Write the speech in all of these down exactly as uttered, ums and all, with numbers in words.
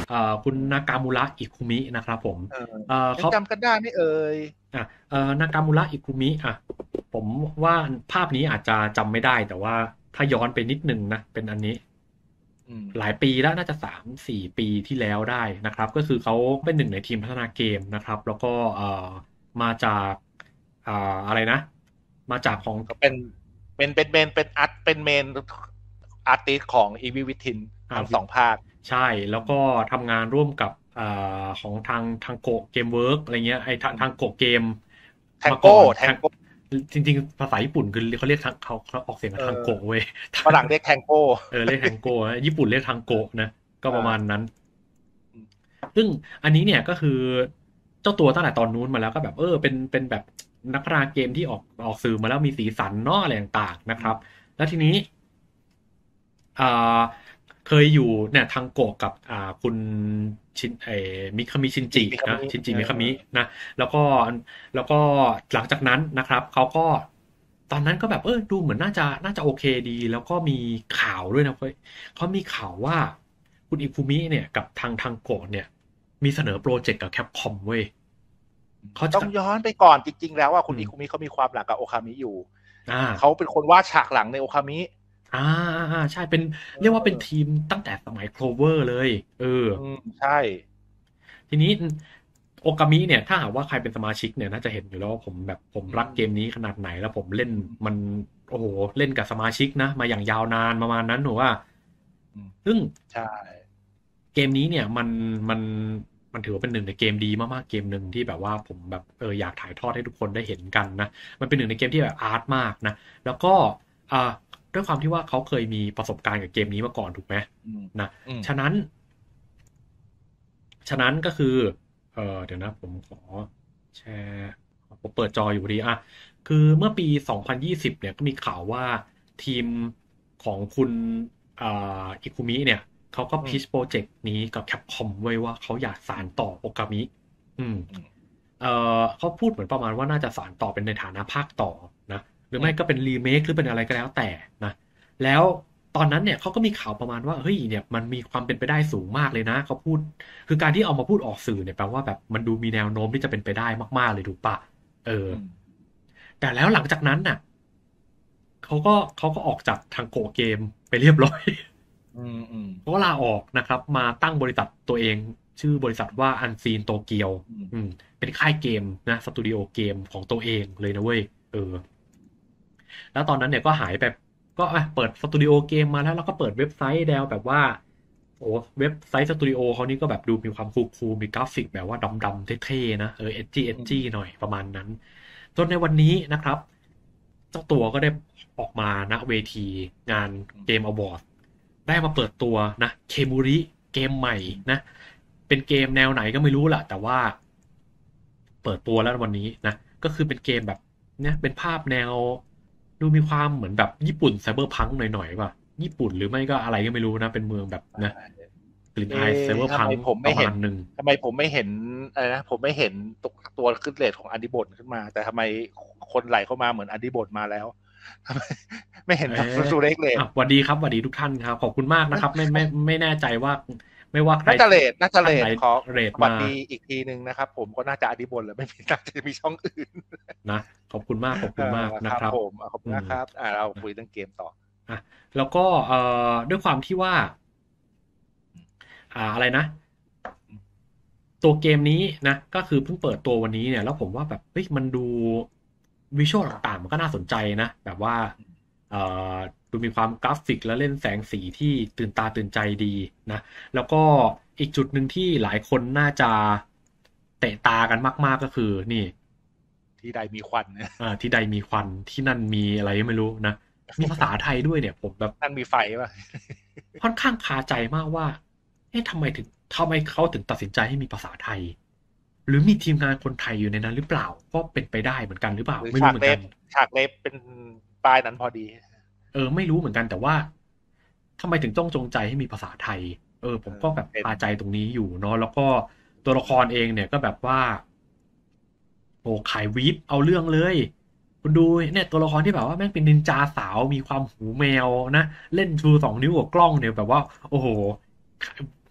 อ่าคุณนากามูระอิคุมินะครับผมเออเอ่อเขายังจำกันได้ไหม่เอ่ยอ่ะเอ่อนากามูระอิคุมิอ่ะผมว่าภาพนี้อาจจะจำไม่ได้แต่ว่าถ้าย้อนไปนิดนึงนะเป็นอันนี้อืมหลายปีแล้วน่าจะสามสี่ปีที่แล้วได้นะครับก็คือเขาเป็นหนึ่งในทีมพัฒนาเกมนะครับแล้วก็เอ่อมาจากอ่าอะไรนะมาจากของก็เป็นเป็นเป็นเมนเป็นอาร์ตเป็นเมนอาร์ติสของอีวีวิทินอ่าทั้งสองภาคใช่แล้วก็ทำงานร่วมกับอ่าของทางทางโกเกมเวิร์กอะไรเงี้ยไอ้ทางทางโกเกมแทงโก้มาก่อนทางแทงโก้จริงๆภาษาญี่ปุ่นคือเขาเรียกทางเขาเขาออกเสียงกัเอบทางโกอเว้ยฝรั่งเรียกแทงโก้เออเรียกทางโกนะญี่ปุ่นเรียกทางโกนะก็ประมาณอ่านั้นซึ่งอันนี้เนี่ยก็คือเจ้าตัวตั้งแต่ตอนนู้นมาแล้วก็แบบเออเป็นเป็นแบบนักพัฒนาเกมที่ออกออกสื่อมาแล้วมีสีสันเนาะอะไรต่างๆนะครับแล้วทีนี้ อ่าเคยอยู่เนี่ยทางโกะกับอ่าคุณชินเออมิคามิชินจิจิมิคามินะชินจิเอมิคามิอนะแล้วก็แล้วก็หลังจากนั้นนะครับเขาก็ตอนนั้นก็แบบเออดูเหมือนน่าจะน่าจะโอเคดีแล้วก็มีข่าวด้วยนะเว้ยเขามีข่าวว่าคุณอิฟุมิเนี่ยกับทางทางโกะเนี่ยมีเสนอโปรเจกต์กับแคปคอมเว้ยเขาจะต้องย้อนไปก่อนจริงๆแล้วว่าคุณอืมอิคุมิเขามีความหลังกับโอคามิอยู่อ่าเขาเป็นคนวาดฉากหลังในโอคามิอ่าอ่าใช่เป็นเเรียกว่าเป็นออทีมตั้งแต่สมัยโคลเวอร์เลยเอออืมใช่ทีนี้โอกามิเนี่ยถ้าหากว่าใครเป็นสมาชิกเนี่ยน่าจะเห็นอยู่แล้วว่าผมแบบผมอืรักเกมมนี้ขนาดไหนแล้วผมเล่นอืมมันโอ้โหเล่นกับสมาชิกนะมาอย่างยาวนานประมาณนั้นหนูว่าอืมซึ่งใช่เกมนี้เนี่ยมันมันมันถือว่าเป็นหนึ่งในเกมดีมากๆเกมหนึ่งที่แบบว่าผมแบบเอออยากถ่ายทอดให้ทุกคนได้เห็นกันนะมันเป็นหนึ่งในเกมที่แบบอาร์ตมากนะแล้วก็อ่าด้วยความที่ว่าเขาเคยมีประสบการณ์กับเกมนี้มาก่อนถูกไหมอืมนะอืมฉะนั้น ฉะนั้นก็คือเออเดี๋ยวนะผมขอแชร์ผมเปิดจออยู่พอดีอ่ะคือเมื่อปีสองพันยี่สิบเนี่ยก็มีข่าวว่าทีมของคุณอ่าอิคุมิเนี่ยเขาก็อืมพิชโปรเจกต์นี้กับแคปคอมไว้ว่าเขาอยากสานต่อโอกามิอืมอืมเออเขาพูดเหมือนประมาณว่าน่าจะสานต่อเป็นในฐานะภาคต่อนะหรืออืมไม่ก็เป็นรีเมคหรือเป็นอะไรก็แล้วแต่นะแล้วตอนนั้นเนี่ยเขาก็มีข่าวประมาณว่าเฮ้ยเนี่ยมันมีความเป็นไปได้สูงมากเลยนะเขาพูด คือการที่เอามาพูดออกสื่อเนี่ยแปลว่าแบบมันดูมีแนวโน้มที่จะเป็นไปได้มากๆเลยถูกปะเอออืมแต่แล้วหลังจากนั้นน่ะเขาก็เขาก็ออกจากทางโกเกมไปเรียบร้อยอืมอืมเขาก็ลาออกนะครับมาตั้งบริษัทตัวเองชื่อบริษัทว่าอันซีนโตเกียวอืมอืมเป็นค่ายเกมนะสตูดิโอเกมของตัวเองเลยนะเว้ยเออแล้วตอนนั้นเนี่ยก็หายไปก็อ่ะเปิดสตูดิโอเกมมาแล้วแล้วก็เปิดเว็บไซต์แนวแบบว่าโอ้เว็บไซต์สตูดิโอเขานี่ก็แบบดูมีความคูลๆมีกราฟิกแบบว่าดำๆเท่ๆนะเออเอ จีอืมเอ จีหน่อยประมาณนั้นจนในวันนี้นะครับเจ้าตัวก็ได้ออกมาณเวทีงานเกมอวอร์ด ได้มาเปิดตัวนะเคมูริเกมใหม่นะเป็นเกมแนวไหนก็ไม่รู้แหละแต่ว่าเปิดตัวแล้ววันนี้นะก็คือเป็นเกมแบบเนี่ยเป็นภาพแนวดูมีความเหมือนแบบญี่ปุ่นไซเบอร์พังหน่อยๆป่ะญี่ปุ่นหรือไม่ก็อะไรก็ไม่รู้นะเป็นเมืองแบบนะกลิ่นเอ๊อายไซเบอร์ทำไมพังผมไม่เห็นประมาณหนึ่งทำไมผมไม่เห็นอะไรนะผมไม่เห็นตัวตัวขึ้นเรทของอันดิบทขึ้นมาแต่ทำไมคนไหลเข้ามาเหมือนอันดิบทมาแล้วทำไมไม่เห็นเออตัวเลขเรทอ่ะสวัสดีครับสวัสดีทุกท่านครับขอบคุณมากนะครับไม่ไม่ไม่แน่ใจว่าไม่ว่าใครน่าจะเรทน่าจะเรท่านไหนทขอเรทมาสวัสดีอีกทีหนึ่งนะครับผมก็น่าจะอันดิบทแล้วไม่มีน่าจะมีช่องอื่นนะขอบคุณมากขอบเอคุณมากอครับนะครับผมขอบคุอืมณนะครับอ่าเรานะคุยเรื่องเกมต่ออ่ะแล้วก็เอ่อด้วยความที่ว่าอ่าอะไรนะตัวเกมนี้นะก็คือเพิ่งเปิดตัววันนี้เนี่ยแล้วผมว่าแบบเฮ้ยมันดูวิชวลต่างๆมันก็น่าสนใจนะแบบว่าเอ่อดูมีความกราฟิกและเล่นแสงสีที่ตื่นตาตื่นใจดีนะแล้วก็อีกจุดหนึ่งที่หลายคนน่าจะเตะตากันมากๆก็คือนี่ที่ใดมีควันนะอ่าที่ใดมีควันที่นั่นมีอะไรไม่รู้นะมีภาษาไทยด้วยเนี่ยผมแบบนั่นมีไฟป่ะค่อนข้างคาใจมากว่าเอ๊ะทำไมถึงทำไมเขาถึงตัดสินใจให้มีภาษาไทยหรือมีทีมงานคนไทยอยู่ในนั้นหรือเปล่าก็เป็นไปได้เหมือนกันหรือเปล่าหรือไม่รู้เหมือนกันฉากเล็บฉากเล็บเป็นปลายนั้นพอดีเออไม่รู้เหมือนกันแต่ว่าทำไมถึงต้องจงใจให้มีภาษาไทยเออผเออมก็แบบเป็นคาใจตรงนี้อยู่เนาะแล้วก็ตัวละครเองเนี่ยก็แบบว่า โอ้ขายวีฟเอาเรื่องเลยคุณดูเนี่ยตัวละครที่แบบว่าแม่งเป็นนินจาสาวมีความหูแมวนะเล่นชูสองนิ้วกับกล้องเนี่ยแบบว่าโอ้โห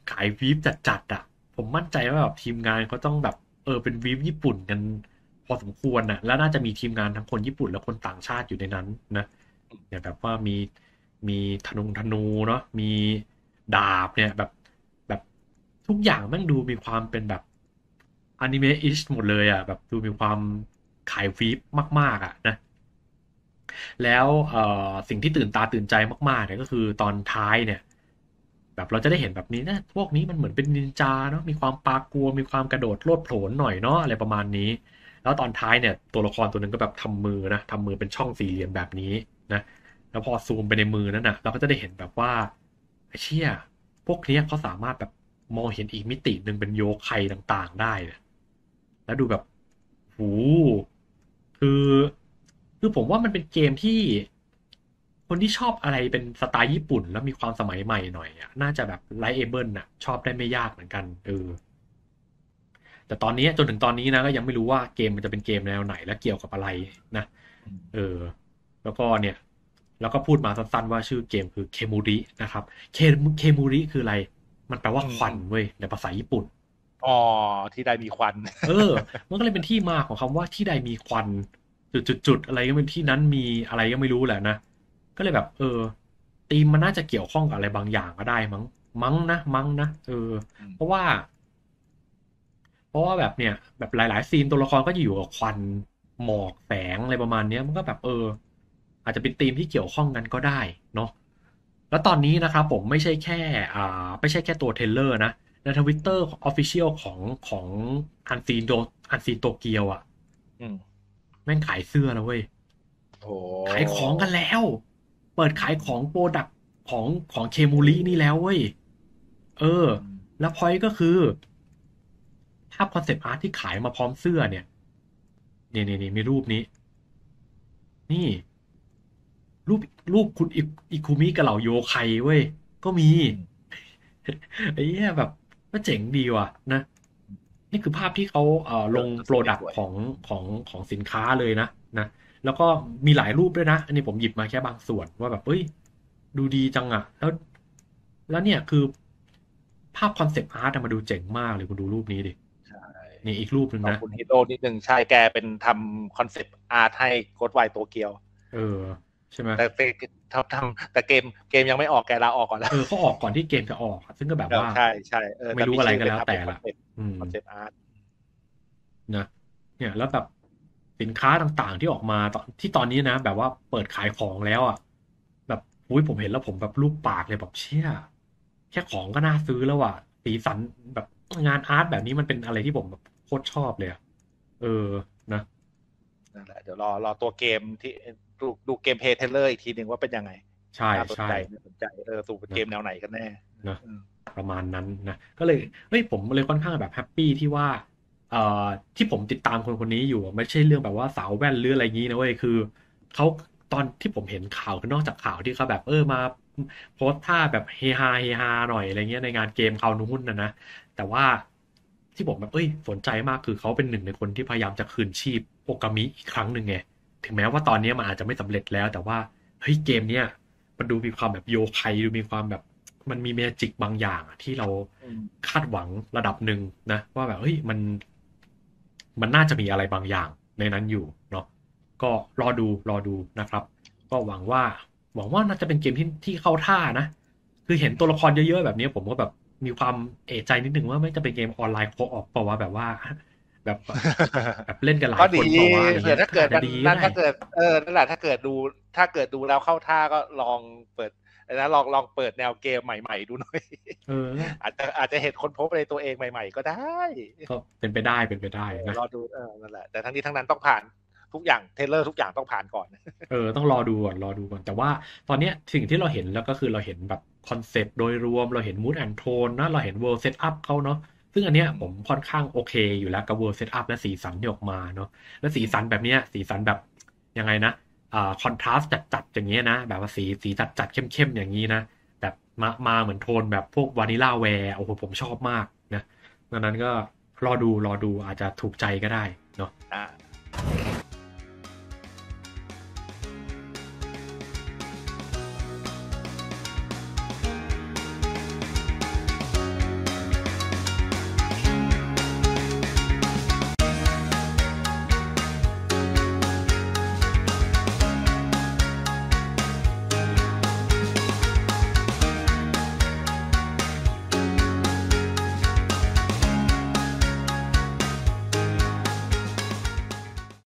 ขายวีฟจัดๆอ่ะผมมั่นใจว่าแบบทีมงานเขาต้องแบบเออเป็นวีฟญี่ปุ่นกันพอสมควรน่ะแล้วน่าจะมีทีมงานทั้งคนญี่ปุ่นและคนต่างชาติอยู่ในนั้นนะอย่างแบบว่ามีมีธนงธนูเนาะมีดาบเนี่ยแบบแบบทุกอย่างแม่งดูมีความเป็นแบบอนิเมะอิชหมดเลยอ่ะแบบดูมีความขายวีฟมากๆอ่ะนะแล้วเอ่อสิ่งที่ตื่นตาตื่นใจมากๆเนี่ยก็คือตอนท้ายเนี่ยแบบเราจะได้เห็นแบบนี้นะพวกนี้มันเหมือนเป็นนินจาเนาะมีความปากกลัวมีความกระโดดโลดโผนหน่อยเนาะอะไรประมาณนี้แล้วตอนท้ายเนี่ยตัวละครตัวหนึงก็แบบทำมือนะทำมือเป็นช่องสี่เหลี่ยมแบบนี้นะแล้วพอซูมไปในมือนั้นนะเราก็จะได้เห็นแบบว่าไอ้เชี่ยพวกเนี้ยเขาสามารถแบบมองเห็นอีกมิติหนึ่งเป็นโยคัยต่างๆได้เนี่ยแล้วดูแบบโหคือคือผมว่ามันเป็นเกมที่ คนที่ชอบอะไรเป็นสไตล์ญี่ปุ่นแล้วมีความสมัยใหม่หน่อยอ่ะน่าจะแบบไลท์เอเบิลน่ะชอบได้ไม่ยากเหมือนกันเออแต่ตอนนี้จนถึงตอนนี้นะก็ยังไม่รู้ว่าเกมมันจะเป็นเกมแนวไหนและเกี่ยวกับอะไรนะเออแล้วก็เนี่ยแล้วก็พูดมาสั้นๆว่าชื่อเกมคือเคมูรินะครับเคเคมูริคืออะไรมันแปลว่าควันเว้ยในภาษาญี่ปุ่นอ๋อที่ใดมีควันเออมันก็เลยเป็นที่มาของคำว่าที่ใดมีควันจุดๆๆอะไรก็เป็นที่นั้นมีอะไรก็ไม่รู้แหละนะก็เลยแบบเออธีมมันน่าจะเกี่ยวข้องกับอะไรบางอย่างก็ได้มั้งมั้งนะมั้งนะเออเพราะว่าเพราะว่าแบบเนี่ยแบบหลายๆซีนตัวละครก็จะอยู่กับควันหมอกแสงอะไรประมาณเนี้ยมันก็แบบเอออาจจะเป็นธีมที่เกี่ยวข้องกันก็ได้เนาะแล้วตอนนี้นะครับผมไม่ใช่แค่อ่าไม่ใช่แค่ตัวเทรลเลอร์นะ ในทวิตเตอร์ออฟฟิเชียลของของอันซีนโดอันซีนโตเกียวอ่ะอืมแม่งขายเสื้อแล้วเว้ยโอ้ขายของกันแล้ว เปิดขายของโปรดักของของเคมูรินี่แล้วเว้ยเอออืมแล้วพอยต์ก็คือภาพคอนเซปต์อาร์ตที่ขายมาพร้อมเสื้อเนี่ยเนี่ยเนี่ยเนี่ยมีรูปนี้ นี่ รูปรูปคุณอิอิคุมิกับเหล่าโยไคเว้ยก็มีอืมไอ้เหี้ยแบบก็เจ๋งดีว่ะนะนี่คือภาพที่เขาเอ่อเออลงโปรดักต์สวยของของของสินค้าเลยนะนะแล้วก็มีหลายรูปด้วยนะอันนี้ผมหยิบมาแค่บางส่วนว่าแบบเอ้ยดูดีจังอะแล้วแล้วเนี่ยคือภาพคอนเซปต์อาร์ตมาดูเจ๋งมากเลยคุณดูรูปนี้ดิใช่นี่อีกรูปหนึ่งนะขอบคุณฮิโร่นิดนึงใช่แกเป็นทำคอนเซปต์อาร์ตให้โค้ดไวโตเกียวเออใช่ไหมแต่ทำทำแต่เกมเกมยังไม่ออกแกลาออกก่อนแล้วเออเขาออกก่อนที่เกมจะออกอะซึ่งก็แบบว่าใช่ใช่เออไม่แต่มีชื่อรู้อะไรก็เป็นทำเป็นคอแล้วแต่ละนเซปต์อืมคอนเซปต์อาร์ตนะเนี่ยแล้วแบบสินค้าต่างๆที่ออกมาตอนที่ตอนนี้นะแบบว่าเปิดขายของแล้วอ่ะแบบอุ้ยผมเห็นแล้วผมแบบลูบปากเลยแบบเชี่ยแค่ของก็น่าซื้อแล้วอ่ะสีสันแบบงานอาร์ตแบบนี้มันเป็นอะไรที่ผมแบบโคตรชอบเลยอะเออนะนั่นแหละเดี๋ยวรอรอตัวเกมที่ดูดูเกมเพลย์เทเลอร์อีกทีหนึ่งว่าเป็นยังไงใช่น่าสนใช่ใจน่าสนใจเออสู่เป็นเกนะมแนวไหนกันแน่นะอืมประมาณนั้นนะก็เลยเฮ้ยผมเลยค่อนข้างแบบแฮปปี้ที่ว่าเอ่อที่ผมติดตามคนคนนี้อยู่อะไม่ใช่เรื่องแบบว่าสาวแว่นหรืออะไรงี้นะเว้ยคือเขาตอนที่ผมเห็นข่าวคือนอกจากข่าวที่เขาแบบเออมาโพสท่าแบบเฮฮาเฮฮาหน่อยอะไรเงี้ยในงานเกมคราวนู้นนะนะแต่ว่าที่ผมแบบเอ้ยสนใจมากคือเขาเป็นหนึ่งในคนที่พยายามจะคืนชีพโอกามิอีกครั้งหนึ่งไงถึงแม้ว่าตอนนี้มันอาจจะไม่สำเร็จแล้วแต่ว่าเฮ้ยเกมเนี้ยมันดูมีความแบบโยคัยดูมีความแบบ มันมีเมจิกบางอย่างอะที่เราอืมคาดหวังระดับหนึ่งนะว่าแบบเฮ้ยมันมันน่าจะมีอะไรบางอย่างในนั้นอยู่เนาะก็รอดูรอดูนะครับก็หวังว่าหวังว่าน่าจะเป็นเกมที่ที่เข้าท่านะคือเห็นตัวละครเยอะๆแบบนี้ผมก็แบบมีความเอะใจนิดนึงว่าไม่จะเป็นเกมออนไลน์โคออปเปล่าวะแบบว่าแบบแบบเล่นกันหลายก็ดีคนเปล่าวะอะไรเผื่อเงี้ยถ้าเกิดมันก็อาจจะดีก็ได้นั่นถ้าเกิดเออนั่นแหละถ้าเกิดดูถ้าเกิดดูแล้วเข้าท่าก็ลองเปิดนะลองลองเปิดแนวเกมใหม่ๆดูหน่อยเอออาจจะอาจจะเห็นคนพบในตัวเองใหม่ๆก็ได้ก็เป็นไปได้เป็นไปได้เออนะรอดูเออนั่นแหละแต่ทั้งนี้ทั้งนั้นต้องผ่านทุกอย่างเทรลเลอร์ทุกอย่างต้องผ่านก่อนเออต้องรอดูก่อนรอดูก่อนแต่ว่าตอนเนี้ยสิ่งที่เราเห็นแล้วก็คือเราเห็นแบบคอนเซปต์โดยรวมเราเห็นมูดแอนโทนนะเราเห็นเวิร์ d เซตอัพเขาเนาะซึ่งอันเนี้ยผมค่อนข้างโอเคอยู่แล้วกับเวิร์ d เซตอัพและสีสันที่ออกมาเนาะและสีสันแบบเนี้ยสีสันแบบยังไงนะอ่าคอนทราสต์จัดๆอย่างเงี้ยนะแบบว่าสีสีจัดๆเข้มๆอย่างนี้นะแบบมามาเหมือนโทนแบบพวกวานิลาแวร์โอ้โหผมชอบมากนะดังนั้นก็รอดูรอดูอาจจะถูกใจก็ได้เนาะอ่า